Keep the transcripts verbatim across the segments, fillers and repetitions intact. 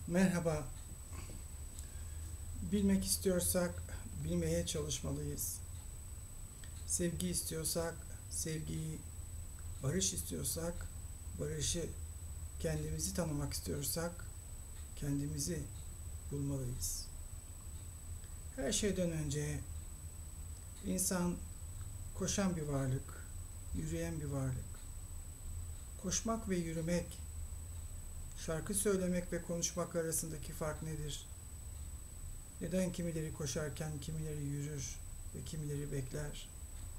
Merhaba. Bilmek istiyorsak bilmeye çalışmalıyız. Sevgi istiyorsak sevgiyi, barış istiyorsak barışı, kendimizi tanımak istiyorsak kendimizi bulmalıyız. Her şeyden önce insan koşan bir varlık, yürüyen bir varlık. Koşmak ve yürümek, şarkı söylemek ve konuşmak arasındaki fark nedir? Neden kimileri koşarken kimileri yürür ve kimileri bekler?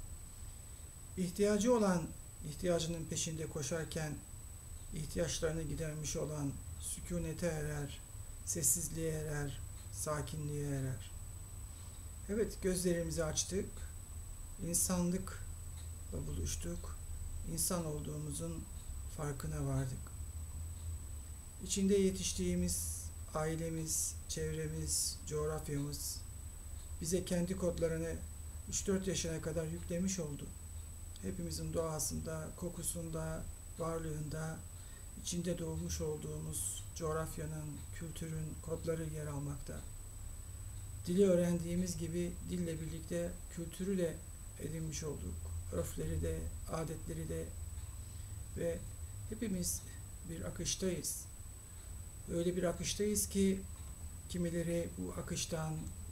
İhtiyacı olan ihtiyacının peşinde koşarken ihtiyaçlarını gidermiş olan sükunete erer, sessizliğe erer, sakinliğe erer. Evet, gözlerimizi açtık, insanlıkla buluştuk, insan olduğumuzun farkına vardık. İçinde yetiştiğimiz ailemiz, çevremiz, coğrafyamız bize kendi kodlarını üç dört yaşına kadar yüklemiş oldu. Hepimizin doğasında, kokusunda, varlığında, içinde doğmuş olduğumuz coğrafyanın, kültürün kodları yer almakta. Dili öğrendiğimiz gibi dille birlikte kültürü de edinmiş olduk. Örfleri de, adetleri de ve hepimiz bir akıştayız. Öyle bir akıştayız ki kimileri bu akıştan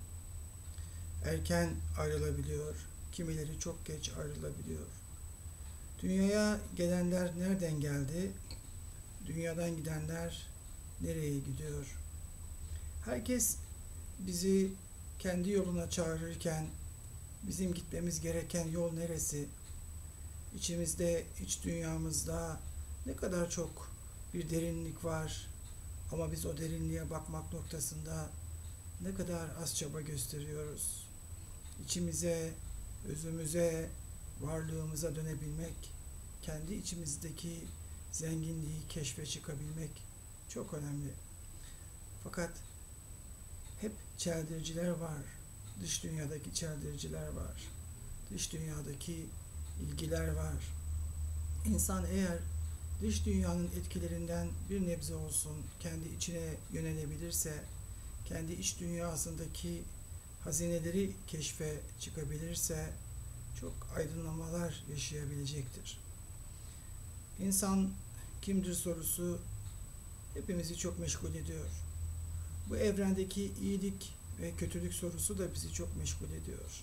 erken ayrılabiliyor, kimileri çok geç ayrılabiliyor. Dünyaya gelenler nereden geldi? Dünyadan gidenler nereye gidiyor? Herkes bizi kendi yoluna çağırırken bizim gitmemiz gereken yol neresi? İçimizde, iç dünyamızda ne kadar çok bir derinlik var ama biz o derinliğe bakmak noktasında ne kadar az çaba gösteriyoruz. İçimize, özümüze, varlığımıza dönebilmek, kendi içimizdeki zenginliği keşfe çıkabilmek çok önemli. Fakat hep çeldiriciler var. Dış dünyadaki çeldiriciler var. Dış dünyadaki ilgiler var. İnsan eğer dış dünyanın etkilerinden bir nebze olsun kendi içine yönelebilirse, kendi iç dünyasındaki hazineleri keşfe çıkabilirse çok aydınlamalar yaşayabilecektir. İnsan kimdir sorusu hepimizi çok meşgul ediyor. Bu evrendeki iyilik ve kötülük sorusu da bizi çok meşgul ediyor.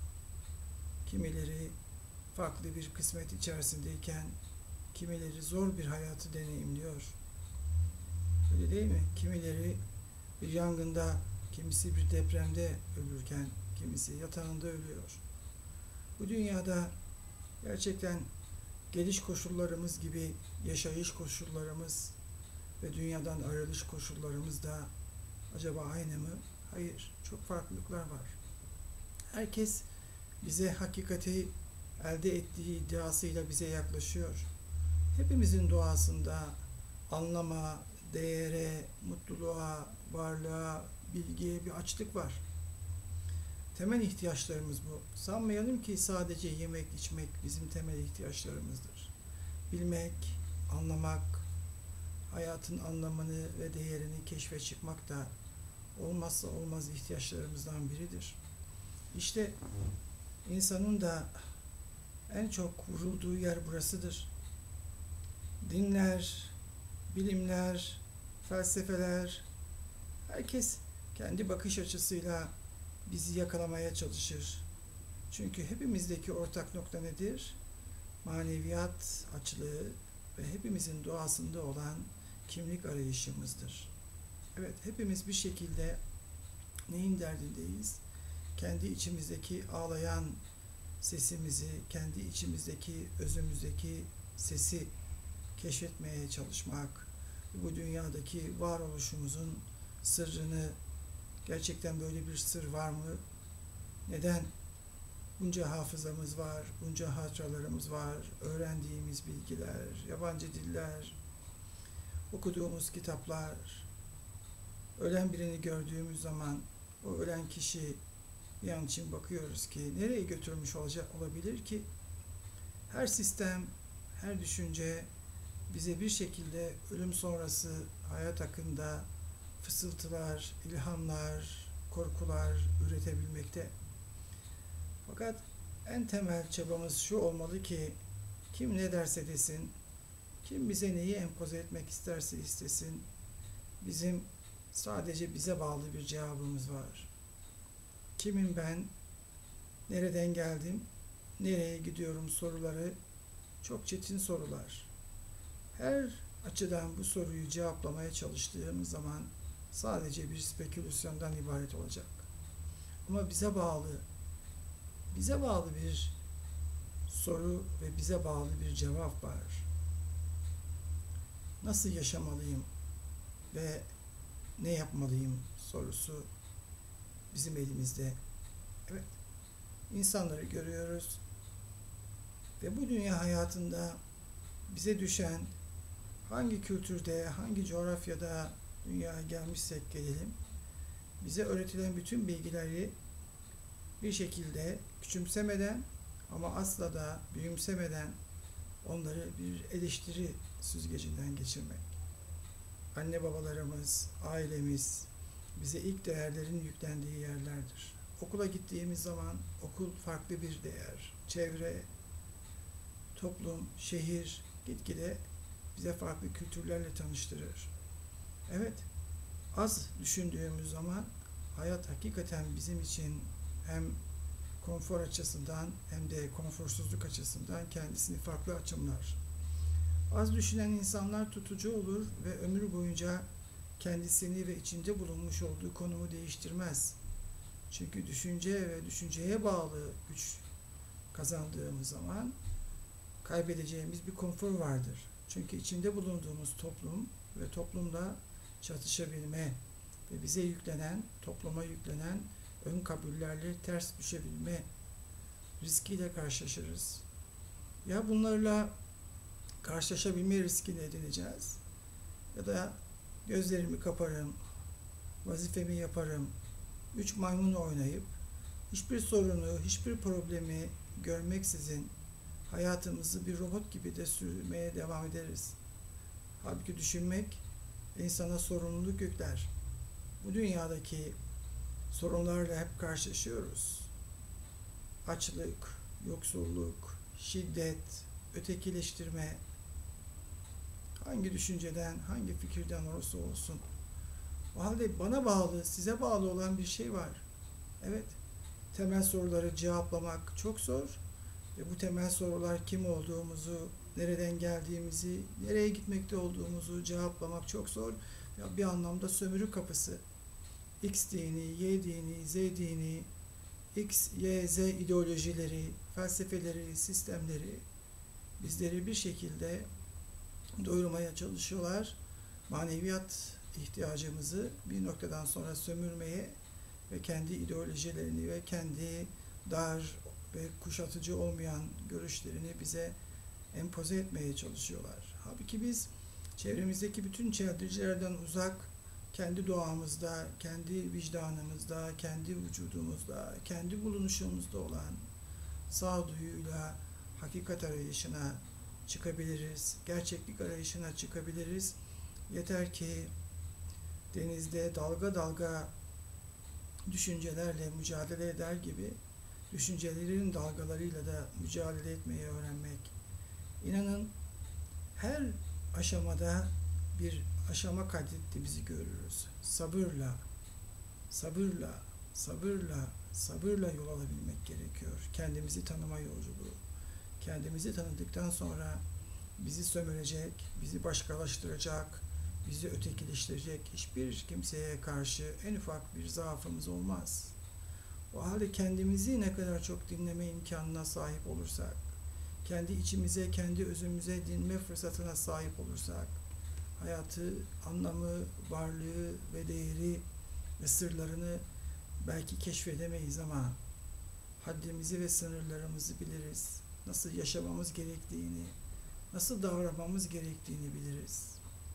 Kimileri farklı bir kısmet içerisindeyken kimileri zor bir hayatı deneyimliyor. Öyle değil mi? Kimileri bir yangında, kimisi bir depremde ölürken kimisi yatağında ölüyor. Bu dünyada gerçekten geliş koşullarımız gibi yaşayış koşullarımız ve dünyadan ayrılış koşullarımız da acaba aynı mı? Hayır, çok farklılıklar var. Herkes bize hakikati elde ettiği iddiasıyla bize yaklaşıyor. Hepimizin doğasında anlama, değere, mutluluğa, varlığa, bilgiye bir açlık var. Temel ihtiyaçlarımız bu. Sanmayalım ki sadece yemek, içmek bizim temel ihtiyaçlarımızdır. Bilmek, anlamak, hayatın anlamını ve değerini keşfe çıkmak da olmazsa olmaz ihtiyaçlarımızdan biridir. İşte insanın da en çok vurulduğu yer burasıdır. Dinler, bilimler, felsefeler, herkes kendi bakış açısıyla bizi yakalamaya çalışır. Çünkü hepimizdeki ortak nokta nedir? Maneviyat açlığı ve hepimizin doğasında olan kimlik arayışımızdır. Evet, hepimiz bir şekilde neyin derdindeyiz? Kendi içimizdeki ağlayan sesimizi, kendi içimizdeki, özümüzdeki sesi keşfetmeye çalışmak, bu dünyadaki varoluşumuzun sırrını, gerçekten böyle bir sır var mı? Neden bunca hafızamız var, bunca hatıralarımız var, öğrendiğimiz bilgiler, yabancı diller, okuduğumuz kitaplar, ölen birini gördüğümüz zaman o ölen kişi bir an için bakıyoruz ki nereye götürmüş olacak olabilir ki? Her sistem, her düşünce bize bir şekilde ölüm sonrası hayat hakkında fısıltılar, ilhamlar, korkular üretebilmekte. Fakat en temel çabamız şu olmalı ki kim ne derse desin, kim bize neyi empoze etmek isterse istesin, bizim sadece bize bağlı bir cevabımız var. Kimim ben, nereden geldim, nereye gidiyorum soruları çok çetin sorular. Her açıdan bu soruyu cevaplamaya çalıştığımız zaman sadece bir spekülasyondan ibaret olacak. Ama bize bağlı, bize bağlı bir soru ve bize bağlı bir cevap var. Nasıl yaşamalıyım ve ne yapmalıyım sorusu bizim elimizde. Evet, insanları görüyoruz ve bu dünya hayatında bize düşen hangi kültürde, hangi coğrafyada dünyaya gelmişsek gelelim, bize öğretilen bütün bilgileri bir şekilde küçümsemeden ama asla da büyümsemeden onları bir eleştiri süzgecinden geçirmek. Anne babalarımız, ailemiz bize ilk değerlerin yüklendiği yerlerdir. Okula gittiğimiz zaman okul farklı bir değer. Çevre, toplum, şehir gitgide bize farklı kültürlerle tanıştırır. Evet, az düşündüğümüz zaman hayat hakikaten bizim için hem konfor açısından hem de konforsuzluk açısından kendisini farklı açımlar. Az düşünen insanlar tutucu olur ve ömür boyunca kendisini ve içinde bulunmuş olduğu konumu değiştirmez. Çünkü düşünce ve düşünceye bağlı güç kazandığımız zaman kaybedeceğimiz bir konfor vardır. Çünkü içinde bulunduğumuz toplum ve toplumda çatışabilme ve bize yüklenen, topluma yüklenen ön kabullerle ters düşebilme riskiyle karşılaşırız. Ya bunlarla karşılaşabilme riskini edineceğiz ya da gözlerimi kaparım, vazifemi yaparım, üç maymun oynayıp hiçbir sorunu, hiçbir problemi görmeksizin hayatımızı bir robot gibi de sürmeye devam ederiz. Halbuki düşünmek insana sorumluluk yükler. Bu dünyadaki sorunlarla hep karşılaşıyoruz. Açlık, yoksulluk, şiddet, ötekileştirme, hangi düşünceden, hangi fikirden olursa olsun. O halde bana bağlı, size bağlı olan bir şey var. Evet, temel soruları cevaplamak çok zor ve bu temel sorular kim olduğumuzu, nereden geldiğimizi, nereye gitmekte olduğumuzu cevaplamak çok zor. Ya bir anlamda sömürü kapısı. X dini, Y dini, Z dini, X, Y, Z ideolojileri, felsefeleri, sistemleri bizleri bir şekilde doyurmaya çalışıyorlar. Maneviyat ihtiyacımızı bir noktadan sonra sömürmeye ve kendi ideolojilerini ve kendi dar ve kuşatıcı olmayan görüşlerini bize empoze etmeye çalışıyorlar. Halbuki biz çevremizdeki bütün çeldirilerden uzak, kendi doğamızda, kendi vicdanımızda, kendi vücudumuzda, kendi bulunuşumuzda olan sağduyuyla hakikat arayışına çıkabiliriz, gerçeklik arayışına çıkabiliriz. Yeter ki denizde dalga dalga düşüncelerle mücadele eder gibi düşüncelerin dalgalarıyla da mücadele etmeyi öğrenmek. İnanın her aşamada bir aşama kaydettiğimizi görürüz. Sabırla, sabırla, sabırla, sabırla yol alabilmek gerekiyor. Kendimizi tanıma yolculuğu. Kendimizi tanıdıktan sonra bizi sömürecek, bizi başkalaştıracak, bizi ötekileştirecek hiçbir kimseye karşı en ufak bir zaafımız olmaz. O halde kendimizi ne kadar çok dinleme imkanına sahip olursak, kendi içimize, kendi özümüze dinme fırsatına sahip olursak, hayatı, anlamı, varlığı ve değeri ve sırlarını belki keşfedemeyiz ama haddimizi ve sınırlarımızı biliriz. Nasıl yaşamamız gerektiğini, nasıl davranmamız gerektiğini biliriz.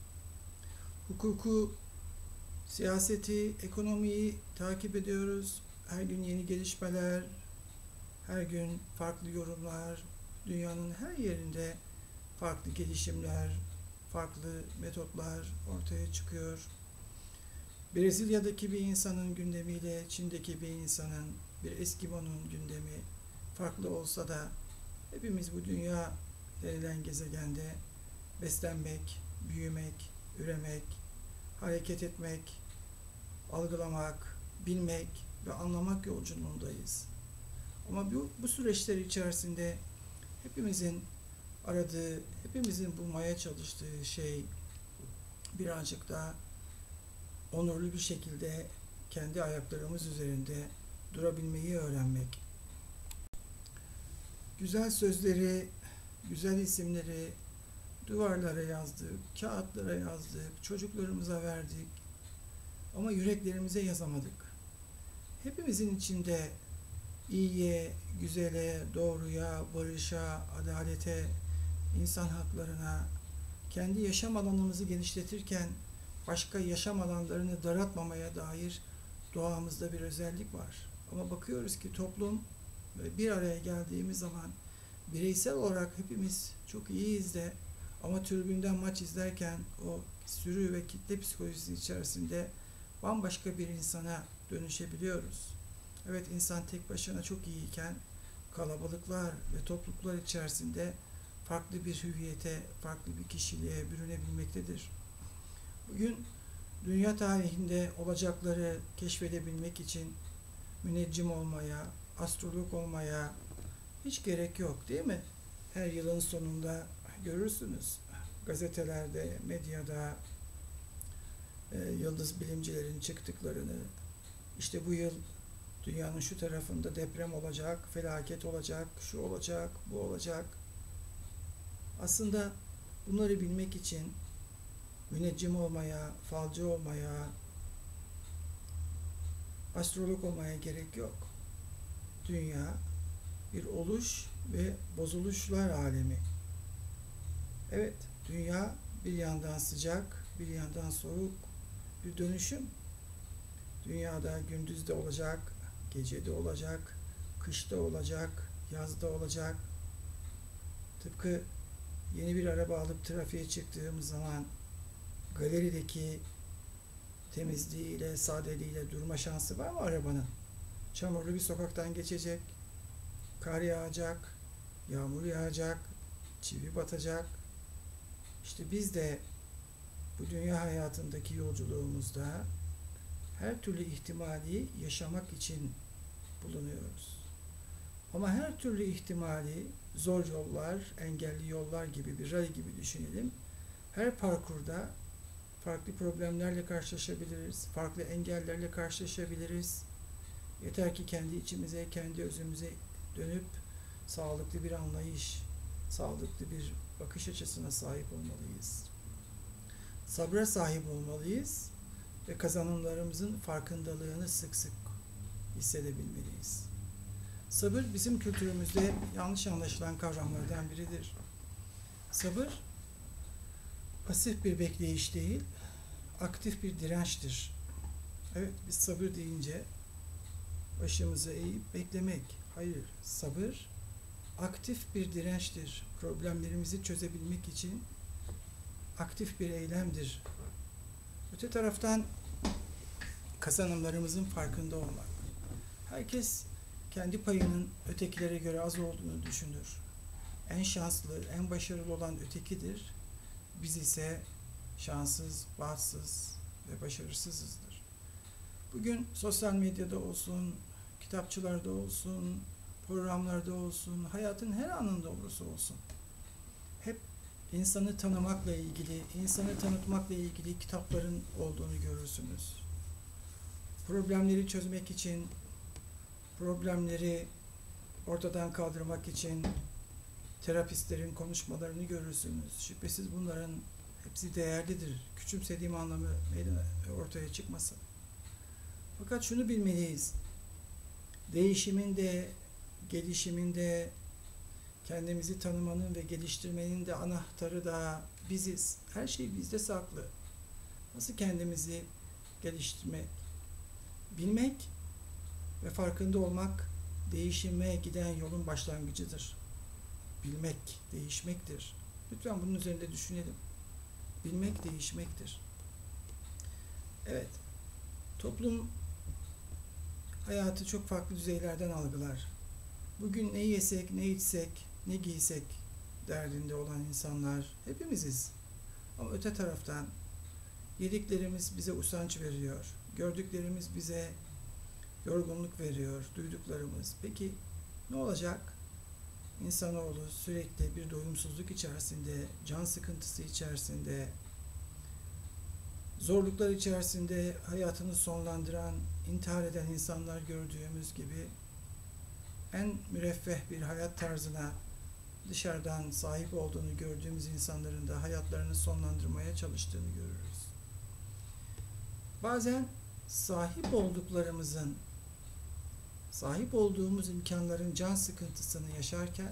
Hukuku, siyaseti, ekonomiyi takip ediyoruz. Her gün yeni gelişmeler, her gün farklı yorumlar, dünyanın her yerinde farklı gelişimler, farklı metotlar ortaya çıkıyor. Brezilya'daki bir insanın gündemiyle Çin'deki bir insanın, bir Eskimo'nun gündemi farklı olsa da hepimiz bu dünya denilen gezegende beslenmek, büyümek, üremek, hareket etmek, algılamak, bilmek ve anlamak yolculuğundayız. Ama bu, bu süreçler içerisinde hepimizin aradığı, hepimizin bulmaya çalıştığı şey birazcık daha onurlu bir şekilde kendi ayaklarımız üzerinde durabilmeyi öğrenmek. Güzel sözleri, güzel isimleri duvarlara yazdık, kağıtlara yazdık, çocuklarımıza verdik ama yüreklerimize yazamadık. Hepimizin içinde iyiye, güzele, doğruya, barışa, adalete, insan haklarına, kendi yaşam alanımızı genişletirken başka yaşam alanlarını daraltmamaya dair doğamızda bir özellik var. Ama bakıyoruz ki toplum bir araya geldiğimiz zaman bireysel olarak hepimiz çok iyiyiz de ama tribünden maç izlerken o sürü ve kitle psikolojisi içerisinde bambaşka bir insana dönüşebiliyoruz. Evet, insan tek başına çok iyiyken kalabalıklar ve topluluklar içerisinde farklı bir hüviyete, farklı bir kişiliğe bürünebilmektedir. Bugün dünya tarihinde olacakları keşfedebilmek için müneccim olmaya, astrolog olmaya hiç gerek yok, değil mi? Her yılın sonunda görürsünüz gazetelerde, medyada e, yıldız bilimcilerin çıktıklarını, işte bu yıl dünyanın şu tarafında deprem olacak, felaket olacak, şu olacak, bu olacak. Aslında bunları bilmek için müneccim olmaya, falcı olmaya, astrolog olmaya gerek yok. Dünya bir oluş ve bozuluşlar alemi. Evet, dünya bir yandan sıcak, bir yandan soğuk, bir dönüşüm. Dünyada gündüz de olacak, gece de olacak, kışta olacak, yazda olacak. Tıpkı yeni bir araba alıp trafiğe çıktığımız zaman galerideki temizliğiyle, sadeliğiyle durma şansı var mı arabanın? Çamurlu bir sokaktan geçecek, kar yağacak, yağmur yağacak, çivi batacak. İşte biz de bu dünya hayatındaki yolculuğumuzda her türlü ihtimali yaşamak için bulunuyoruz. Ama her türlü ihtimali zor yollar, engelli yollar gibi bir rally gibi düşünelim. Her parkurda farklı problemlerle karşılaşabiliriz, farklı engellerle karşılaşabiliriz. Yeter ki kendi içimize, kendi özümüze dönüp sağlıklı bir anlayış, sağlıklı bir bakış açısına sahip olmalıyız. Sabra sahip olmalıyız ve kazanımlarımızın farkındalığını sık sık hissedebilmeliyiz. Sabır bizim kültürümüzde yanlış anlaşılan kavramlardan biridir. Sabır pasif bir bekleyiş değil, aktif bir dirençtir. Evet, biz sabır deyince başımızı eğip beklemek. Hayır, sabır aktif bir dirençtir. Problemlerimizi çözebilmek için aktif bir eylemdir. Öte taraftan kazanımlarımızın farkında olmak. Herkes kendi payının ötekilere göre az olduğunu düşünür. En şanslı, en başarılı olan ötekidir. Biz ise şanssız, bahtsız ve başarısızızdır. Bugün sosyal medyada olsun, kitapçılarda olsun, programlarda olsun, hayatın her anında olursa olsun hep insanı tanımakla ilgili, insanı tanıtmakla ilgili kitapların olduğunu görürsünüz. Problemleri çözmek için, problemleri ortadan kaldırmak için terapistlerin konuşmalarını görürsünüz. Şüphesiz bunların hepsi değerlidir. Küçümsediğim anlamı meydana ortaya çıkmasın. Fakat şunu bilmeliyiz. Değişimin de, gelişimin de, kendimizi tanımanın ve geliştirmenin de anahtarı da biziz. Her şey bizde saklı. Nasıl kendimizi geliştirmek? Bilmek ve farkında olmak değişime giden yolun başlangıcıdır. Bilmek değişmektir. Lütfen bunun üzerinde düşünelim. Bilmek değişmektir. Evet, Toplum hayatı çok farklı düzeylerden algılar. Bugün ne yesek, ne içsek, ne giysek derdinde olan insanlar hepimiziz. Ama öte taraftan yediklerimiz bize usanç veriyor. Gördüklerimiz bize yorgunluk veriyor, duyduklarımız. Peki ne olacak? İnsanoğlu sürekli bir doyumsuzluk içerisinde, can sıkıntısı içerisinde, zorluklar içerisinde hayatını sonlandıran, intihar eden insanlar gördüğümüz gibi en müreffeh bir hayat tarzına dışarıdan sahip olduğunu gördüğümüz insanların da hayatlarını sonlandırmaya çalıştığını görürüz. Bazen sahip olduklarımızın, sahip olduğumuz imkanların can sıkıntısını yaşarken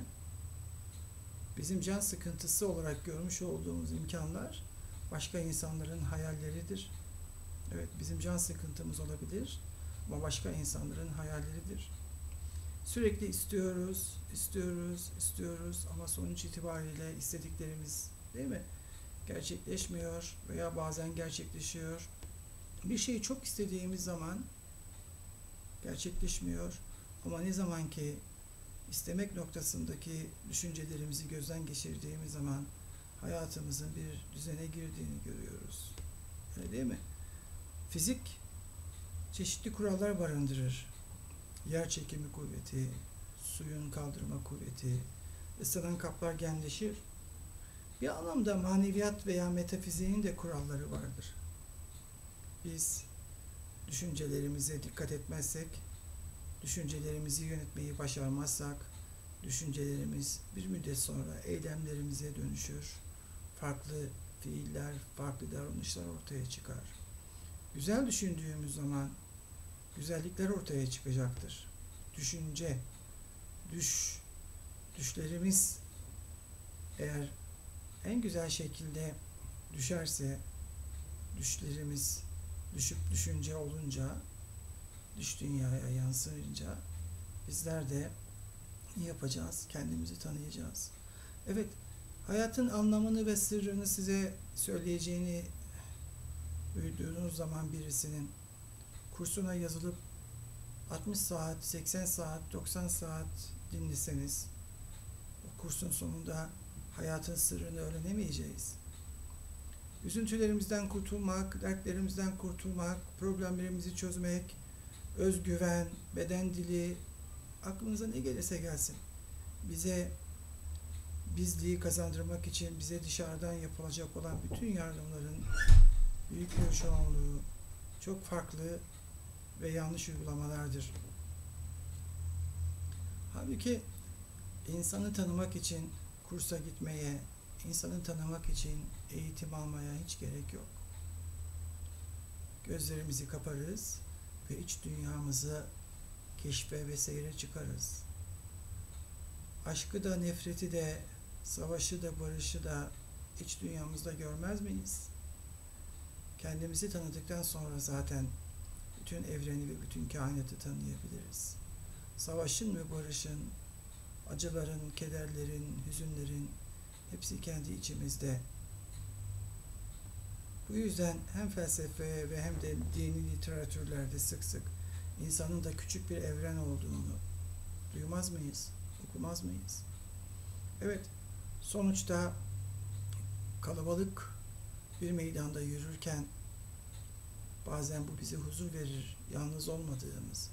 bizim can sıkıntısı olarak görmüş olduğumuz imkanlar başka insanların hayalleridir. Evet, bizim can sıkıntımız olabilir ama başka insanların hayalleridir. Sürekli istiyoruz, istiyoruz, istiyoruz ama sonuç itibariyle istediklerimiz, değil mi, gerçekleşmiyor veya bazen gerçekleşiyor. Bir şeyi çok istediğimiz zaman gerçekleşmiyor ama ne zaman ki istemek noktasındaki düşüncelerimizi gözden geçirdiğimiz zaman hayatımızın bir düzene girdiğini görüyoruz. Öyle değil mi? Fizik çeşitli kurallar barındırır. Yer çekimi kuvveti, suyun kaldırma kuvveti, ısınan kaplar genleşir. Bir anlamda maneviyat veya metafiziğin de kuralları vardır. Biz düşüncelerimize dikkat etmezsek, düşüncelerimizi yönetmeyi başarmazsak, düşüncelerimiz bir müddet sonra eylemlerimize dönüşür. Farklı fiiller, farklı davranışlar ortaya çıkar. Güzel düşündüğümüz zaman güzellikler ortaya çıkacaktır. Düşünce, düş, düşlerimiz eğer en güzel şekilde düşerse, düşlerimiz düşüp düşünce olunca, dış dünyaya yansıyınca bizler de ne yapacağız? Kendimizi tanıyacağız. Evet, hayatın anlamını ve sırrını size söyleyeceğini duyduğunuz zaman birisinin kursuna yazılıp altmış saat, seksen saat, doksan saat dinleseniz o kursun sonunda hayatın sırrını öğrenemeyeceğiz. Üzüntülerimizden kurtulmak, dertlerimizden kurtulmak, problemlerimizi çözmek, özgüven, beden dili, aklınıza ne gelirse gelsin. Bize bizliği kazandırmak için bize dışarıdan yapılacak olan bütün yardımların büyük bir çoğunluğu çok farklı ve yanlış uygulamalardır. Halbuki insanı tanımak için kursa gitmeye, insanı tanımak için eğitim almaya hiç gerek yok. Gözlerimizi kaparız ve iç dünyamızı keşfe ve seyre çıkarız. Aşkı da, nefreti de, savaşı da, barışı da iç dünyamızda görmez miyiz? Kendimizi tanıdıktan sonra zaten bütün evreni ve bütün kainatı tanıyabiliriz. Savaşın ve barışın, acıların, kederlerin, hüzünlerin hepsi kendi içimizde. Bu yüzden hem felsefe ve hem de dini literatürlerde sık sık insanın da küçük bir evren olduğunu duymaz mıyız? Okumaz mıyız? Evet, sonuçta kalabalık bir meydanda yürürken bazen bu bize huzur verir, yalnız olmadığımız.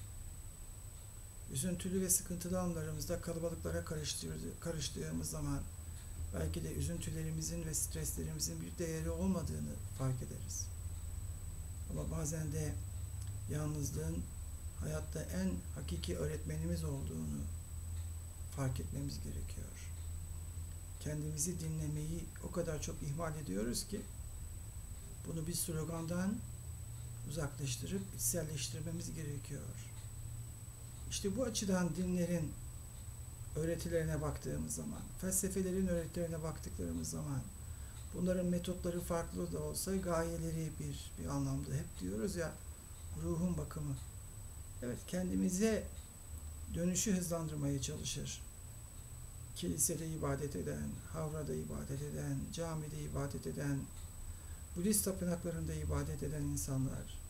Üzüntülü ve sıkıntılı anlarımızda kalabalıklara karıştığımız zaman belki de üzüntülerimizin ve streslerimizin bir değeri olmadığını fark ederiz. Ama bazen de yalnızlığın hayatta en hakiki öğretmenimiz olduğunu fark etmemiz gerekiyor. Kendimizi dinlemeyi o kadar çok ihmal ediyoruz ki bunu bir slogandan uzaklaştırıp içselleştirmemiz gerekiyor. İşte bu açıdan dinlerin öğretilerine baktığımız zaman, felsefelerin öğretilerine baktıklarımız zaman, bunların metotları farklı da olsa gayeleri bir bir anlamda, hep diyoruz ya, ruhun bakımı. Evet, kendimize dönüşü hızlandırmaya çalışır. Kilisede ibadet eden, havrada ibadet eden, camide ibadet eden, Budist tapınaklarında ibadet eden insanlar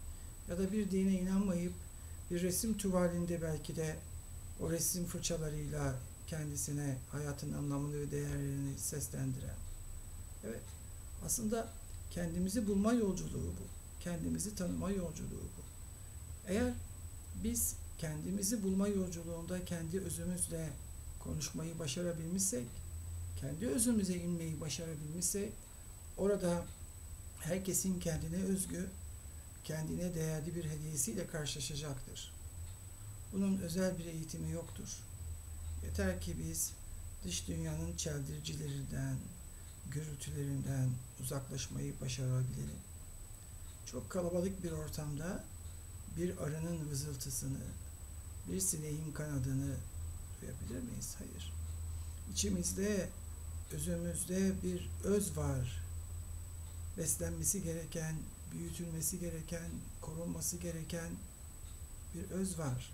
ya da bir dine inanmayıp bir resim tuvalinde belki de o resim fırçalarıyla kendisine hayatın anlamını ve değerlerini seslendiren. Evet, aslında kendimizi bulma yolculuğu bu. Kendimizi tanıma yolculuğu bu. Eğer biz kendimizi bulma yolculuğunda kendi özümüzle konuşmayı başarabilmişsek, kendi özümüze inmeyi başarabilmişsek, orada herkesin kendine özgü, kendine değerli bir hediyesiyle karşılaşacaktır. Bunun özel bir eğitimi yoktur. Yeter ki biz dış dünyanın çeldiricilerinden, gürültülerinden uzaklaşmayı başarabilelim. Çok kalabalık bir ortamda bir arının vızıltısını, bir sineğin kanadını duyabilir miyiz? Hayır. İçimizde, özümüzde bir öz var. Beslenmesi gereken, büyütülmesi gereken, korunması gereken bir öz var.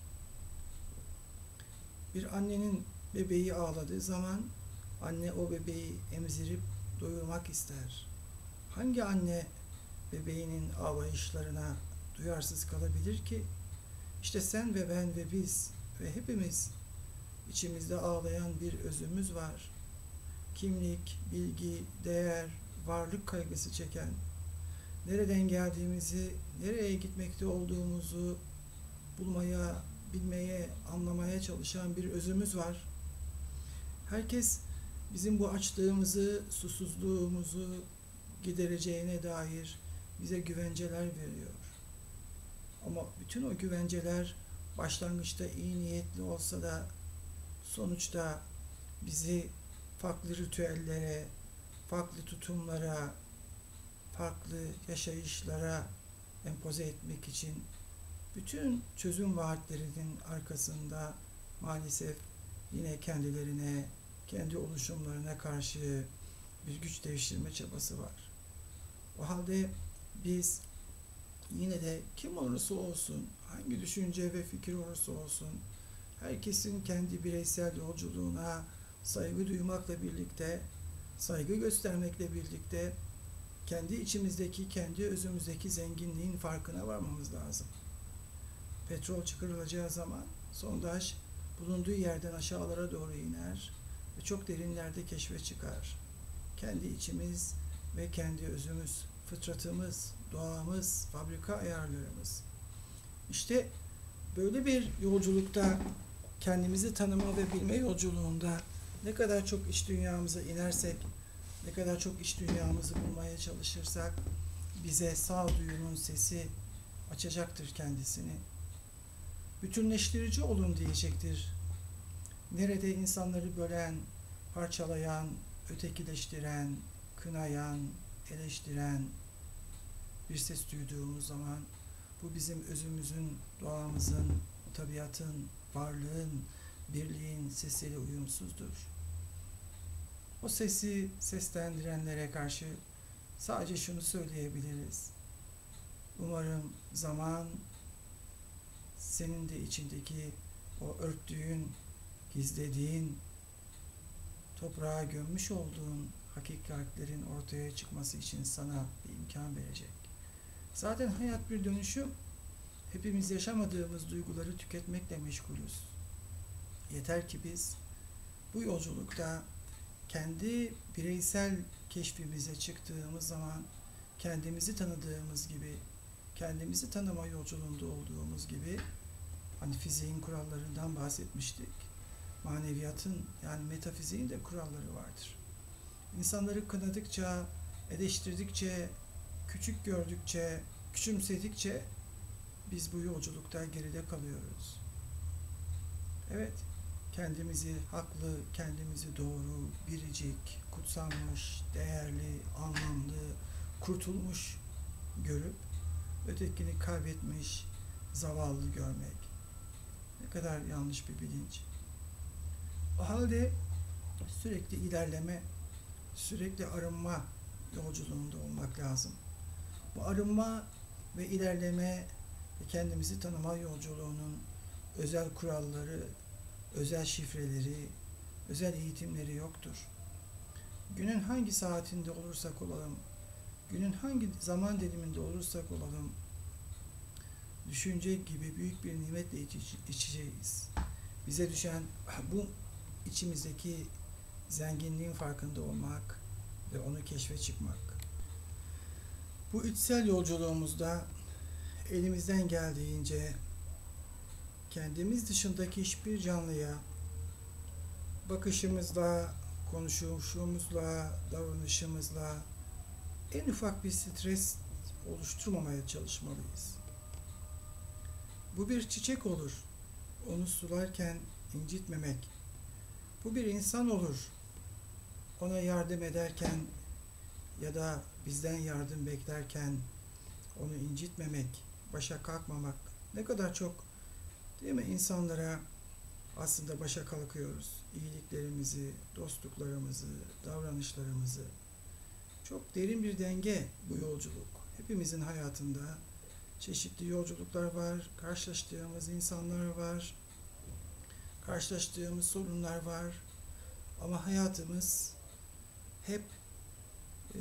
Bir annenin bebeği ağladığı zaman anne o bebeği emzirip doyurmak ister. Hangi anne bebeğinin ağlayışlarına duyarsız kalabilir ki? İşte sen ve ben ve biz ve hepimiz içimizde ağlayan bir özümüz var. Kimlik, bilgi, değer, varlık kaygısı çeken, nereden geldiğimizi, nereye gitmekte olduğumuzu bulmaya, bilmeye, anlamaya çalışan bir özümüz var. Herkes bizim bu açlığımızı, susuzluğumuzu gidereceğine dair bize güvenceler veriyor. Ama bütün o güvenceler başlangıçta iyi niyetli olsa da sonuçta bizi farklı ritüellere, farklı tutumlara, farklı yaşayışlara empoze etmek için bütün çözüm vaatlerinin arkasında maalesef yine kendilerine, kendi oluşumlarına karşı bir güç devşirme çabası var. O halde biz yine de kim olursa olsun, hangi düşünce ve fikir olursa olsun, herkesin kendi bireysel yolculuğuna saygı duymakla birlikte, saygı göstermekle birlikte, kendi içimizdeki, kendi özümüzdeki zenginliğin farkına varmamız lazım. Petrol çıkarılacağı zaman sondaj bulunduğu yerden aşağılara doğru iner ve çok derinlerde keşfe çıkar. Kendi içimiz ve kendi özümüz, fıtratımız, doğamız, fabrika ayarlarımız. İşte böyle bir yolculukta, kendimizi tanıma ve bilme yolculuğunda ne kadar çok iç dünyamıza inersek, ne kadar çok iç dünyamızı bulmaya çalışırsak, bize sağduyunun sesi açacaktır kendisini. Bütünleştirici olun diyecektir. Nerede insanları bölen, parçalayan, ötekileştiren, kınayan, eleştiren bir ses duyduğumuz zaman bu bizim özümüzün, doğamızın, tabiatın, varlığın, birliğin sesiyle uyumsuzdur. O sesi seslendirenlere karşı sadece şunu söyleyebiliriz. Umarım zaman senin de içindeki o örttüğün, gizlediğin, toprağa gömmüş olduğun hakikatlerin ortaya çıkması için sana bir imkan verecek. Zaten hayat bir dönüşüm. Hepimiz yaşamadığımız duyguları tüketmekle meşgulüz. Yeter ki biz bu yolculukta kendi bireysel keşfimize çıktığımız zaman kendimizi tanıdığımız gibi, kendimizi tanıma yolculuğunda olduğumuz gibi, hani fiziğin kurallarından bahsetmiştik. Maneviyatın, yani metafiziğin de kuralları vardır. İnsanları kınadıkça, eleştirdikçe, küçük gördükçe, küçümsedikçe biz bu yolculukta geride kalıyoruz. Evet, kendimizi haklı, kendimizi doğru, biricik, kutsanmış, değerli, anlamlı, kurtulmuş görüp ötekini kaybetmiş, zavallı görmek ne kadar yanlış bir bilinç. O halde sürekli ilerleme, sürekli arınma yolculuğunda olmak lazım. Bu arınma ve ilerleme ve kendimizi tanıma yolculuğunun özel kuralları, özel şifreleri, özel eğitimleri yoktur. Günün hangi saatinde olursak olalım, günün hangi zaman diliminde olursak olalım, düşünce gibi büyük bir nimetle iç, iç, içeceğiz. Bize düşen bu içimizdeki zenginliğin farkında olmak ve onu keşfe çıkmak. Bu içsel yolculuğumuzda elimizden geldiğince kendimiz dışındaki hiçbir canlıya bakışımızla, konuşuşumuzla, davranışımızla en ufak bir stres oluşturmamaya çalışmalıyız. Bu bir çiçek olur. Onu sularken incitmemek. Bu bir insan olur. Ona yardım ederken ya da bizden yardım beklerken onu incitmemek, başa kalkmamak. Ne kadar çok değil mi insanlara aslında başa kalkıyoruz. İyiliklerimizi, dostluklarımızı, davranışlarımızı. Çok derin bir denge bu yolculuk. Hepimizin hayatında çeşitli yolculuklar var, karşılaştığımız insanlar var, karşılaştığımız sorunlar var. Ama hayatımız hep e,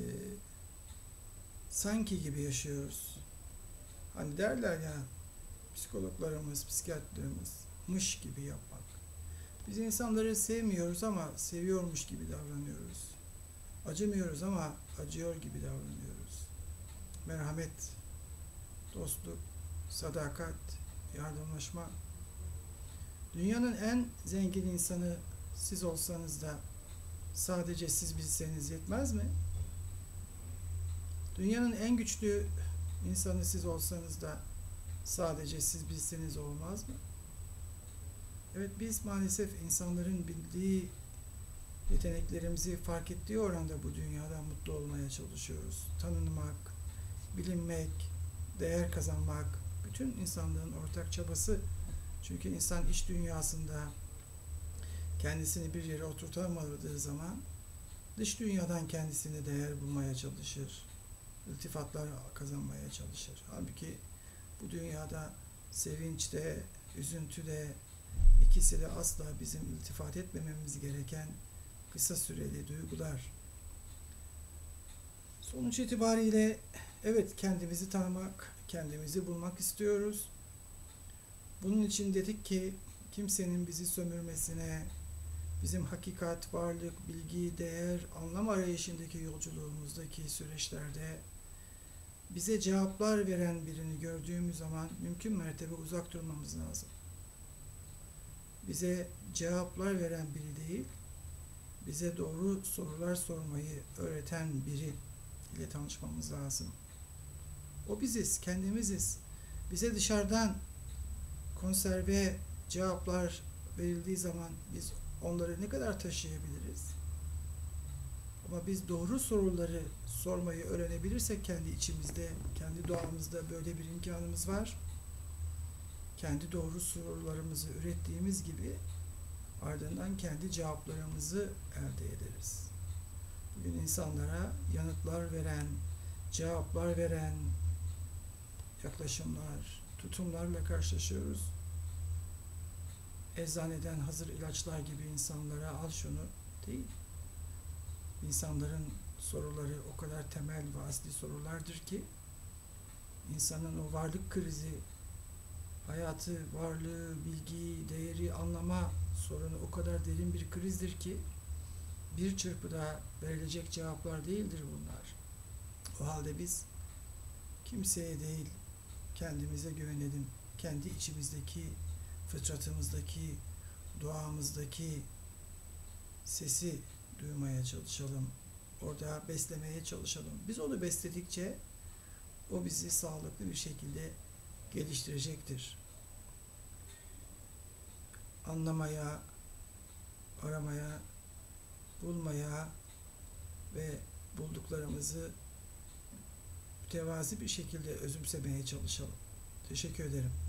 sanki gibi yaşıyoruz. Hani derler ya, psikologlarımız, psikiyatrlarımız, mış gibi yapmak. Biz insanları sevmiyoruz ama seviyormuş gibi davranıyoruz. Acımıyoruz ama acıyor gibi davranıyoruz. Merhamet, dostluk, sadakat, yardımlaşma. Dünyanın en zengin insanı siz olsanız da sadece siz bilseniz yetmez mi? Dünyanın en güçlü insanı siz olsanız da sadece siz bilseniz olmaz mı? Evet, biz maalesef insanların bildiği yeteneklerimizi fark ettiği oranda bu dünyada mutlu olmaya çalışıyoruz. Tanınmak, bilinmek, değer kazanmak, bütün insanlığın ortak çabası. Çünkü insan iç dünyasında kendisini bir yere oturtamadığı zaman dış dünyadan kendisine değer bulmaya çalışır. İltifatlar kazanmaya çalışır. Halbuki bu dünyada sevinç de, üzüntü de, ikisi de asla bizim iltifat etmememiz gereken kısa süreli duygular. Sonuç itibariyle evet, kendimizi tanımak, kendimizi bulmak istiyoruz. Bunun için dedik ki kimsenin bizi sömürmesine, bizim hakikat, varlık, bilgi, değer, anlam arayışındaki yolculuğumuzdaki süreçlerde bize cevaplar veren birini gördüğümüz zaman mümkün mertebe uzak durmamız lazım. Bize cevaplar veren biri değil, bize doğru sorular sormayı öğreten biri ile tanışmamız lazım. O biziz, kendimiziz. Bize dışarıdan konserve cevaplar verildiği zaman biz onları ne kadar taşıyabiliriz? Ama biz doğru soruları sormayı öğrenebilirsek kendi içimizde, kendi doğamızda böyle bir imkanımız var. Kendi doğru sorularımızı ürettiğimiz gibi ardından kendi cevaplarımızı elde ederiz. Bugün insanlara yanıtlar veren, cevaplar veren yaklaşımlar, tutumlarla karşılaşıyoruz. Eczaneden hazır ilaçlar gibi insanlara al şunu değil. İnsanların soruları o kadar temel ve asli sorulardır ki insanın o varlık krizi, hayatı, varlığı, bilgiyi, değeri anlama sorunu o kadar derin bir krizdir ki bir çırpıda verilecek cevaplar değildir bunlar. O halde biz kimseye değil kendimize güvenelim. Kendi içimizdeki, fıtratımızdaki, doğamızdaki sesi duymaya çalışalım. Orada beslemeye çalışalım. Biz onu besledikçe o bizi sağlıklı bir şekilde geliştirecektir. Anlamaya, aramaya, bulmaya ve bulduklarımızı mütevazi bir şekilde özümsemeye çalışalım. Teşekkür ederim.